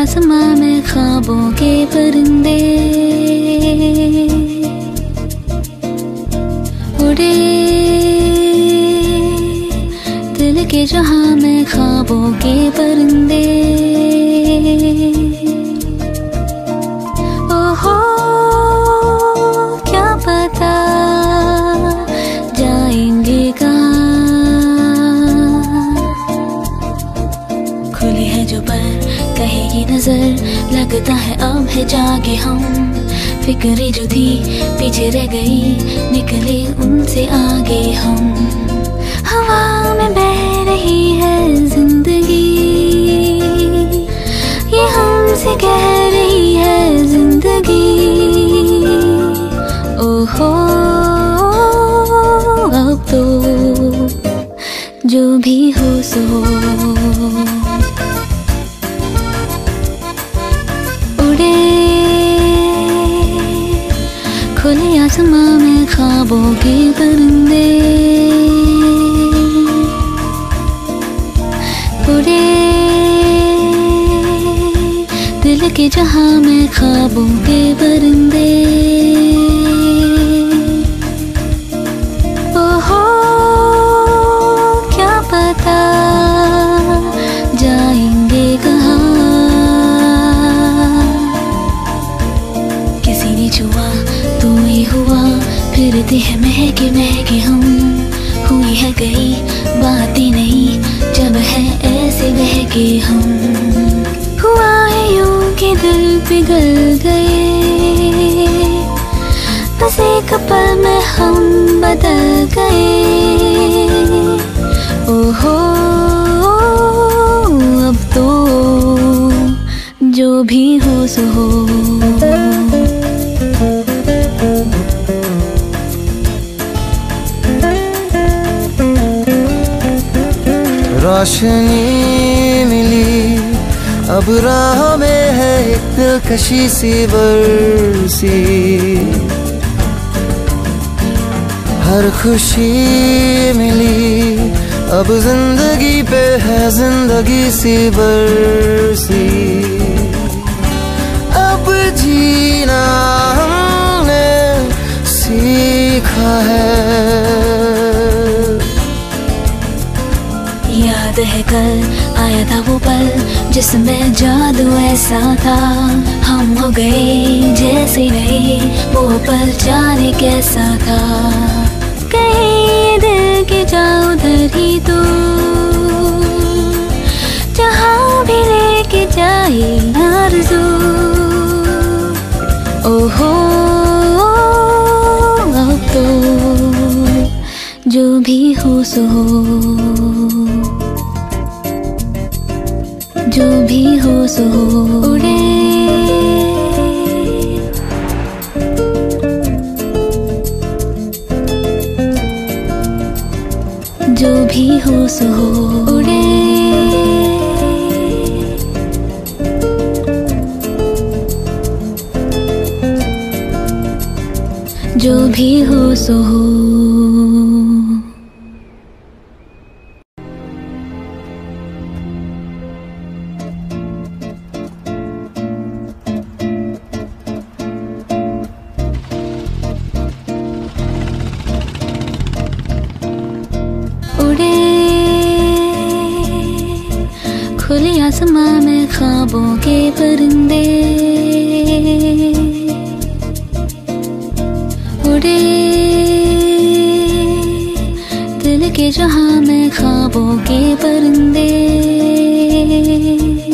आसमां में ख्वाबों के परिंदे उड़े, दिल के जहां में ख्वाबों के परिंदे। ओहो क्या पता जाएंगे कहाँ, खुली है जो पर कहेगी नजर, लगता है अब है जागे हम। फिक्रें जो थी पीछे रह गई, निकले उनसे आगे हम। हवा में बह रही है जिंदगी, ये हमसे कह रही है जिंदगी। ओहो अब तो जो भी हो सो उड़े, खुले आसमां में ख्वाबों के परिंदे उड़े, दिल के जहां में ख्वाबों के परिंदे। ओहो क्या पता जाएंगे कहाँ, किसी ने छुआ तू ही हुआ, फिरते हैं महके महके हम। हुई है गई बात ही नहीं, जब है ऐसे बहके हम। हुआ है यूं कि दिल पिघल गए, बस एक पल में हम बदल गए। ओहो अब तो जो भी हो सो हो। रोशनी मिली अब राह में है एक दिलकशी सी बरसी, हर खुशी मिली अब जिंदगी पे है जिंदगी सी बरसी। अब जीना हमने सीखा है, याद है कल आया था वो पल जिसमें जादू ऐसा था। हम हो गए जैसे रहे, वो पल जाने कैसा था। कहीं दिल के जाओ उधर ही तो, जहाँ भी लेके जाए आरज़ू। ओहो अब तो जो भी हो सो हो, जो भी हो सो उड़े, जो भी हो सो उड़े, जो भी हो सो हो। उड़े खुले आसमां में ख्वाबों के परिंदे उड़े, दिल के जहां में ख्वाबों के परिंदे।